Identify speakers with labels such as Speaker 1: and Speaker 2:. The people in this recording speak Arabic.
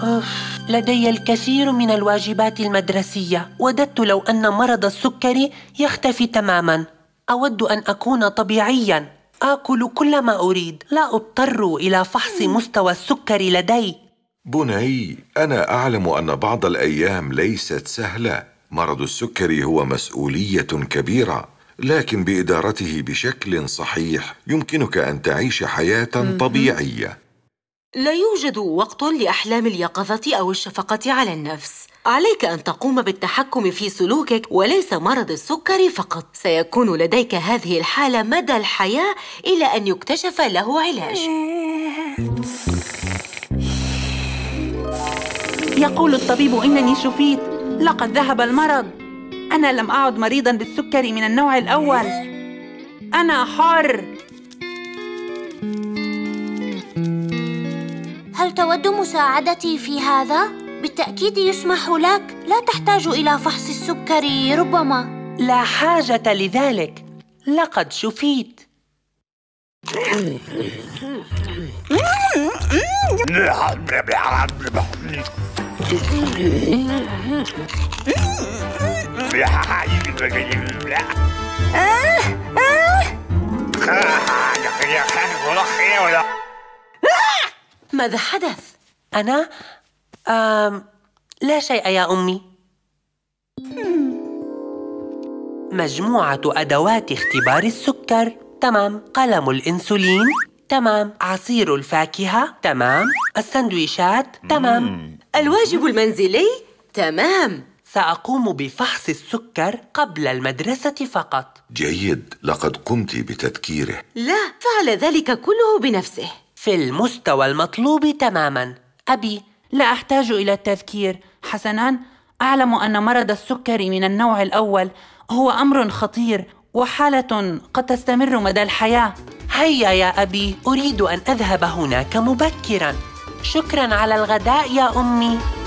Speaker 1: لدي الكثير من الواجبات المدرسية. وددت لو أن مرض السكري يختفي تماماً. أود أن أكون طبيعياً، آكل كل ما أريد، لا أضطر إلى فحص مستوى السكر لدي.
Speaker 2: بني، أنا أعلم أن بعض الأيام ليست سهلة. مرض السكري هو مسؤولية كبيرة، لكن بإدارته بشكل صحيح يمكنك أن تعيش حياة طبيعية.
Speaker 3: لا يوجد وقت لأحلام اليقظة أو الشفقة على النفس. عليك أن تقوم بالتحكم في سلوكك وليس مرض السكري فقط. سيكون لديك هذه الحالة مدى الحياة إلى أن يكتشف له علاج.
Speaker 4: يقول الطبيب إنني شفيت. لقد ذهب المرض. أنا لم أعد مريضاً بالسكري من النوع الأول. أنا حر.
Speaker 5: هل تود مساعدتي في هذا؟ بالتأكيد يسمح لك. لا تحتاج إلى فحص السكري ربما.
Speaker 1: لا حاجة لذلك، لقد شفيت.
Speaker 3: ماذا حدث؟
Speaker 1: أنا؟ لا شيء يا أمي. مجموعة أدوات اختبار السكر، تمام. قلم الإنسولين، تمام. عصير الفاكهة، تمام. السندويشات، تمام.
Speaker 3: الواجب المنزلي، تمام.
Speaker 1: سأقوم بفحص السكر قبل المدرسة فقط.
Speaker 2: جيد، لقد قمت بتذكيره.
Speaker 3: لا، فعل ذلك كله بنفسه.
Speaker 1: في المستوى المطلوب تماماً. أبي،
Speaker 4: لا أحتاج إلى التذكير. حسناً، أعلم أن مرض السكري من النوع الأول هو أمر خطير وحالة قد تستمر مدى الحياة.
Speaker 1: هيا يا أبي، أريد أن أذهب هناك مبكراً. شكراً على الغداء يا أمي.